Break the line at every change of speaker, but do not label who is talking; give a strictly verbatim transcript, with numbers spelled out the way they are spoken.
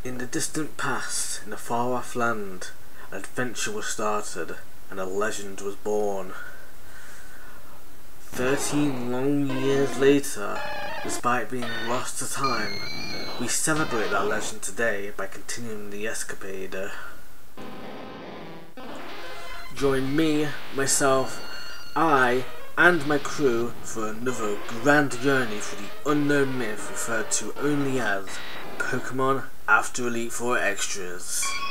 In the distant past, in a far-off land, an adventure was started and a legend was born. Thirteen long years later, despite being lost to time, we celebrate that legend today by continuing the escapade. Join me, myself, I, and my crew for another grand journey through the unknown myth referred to only as Pokémon After Elite Four Extras.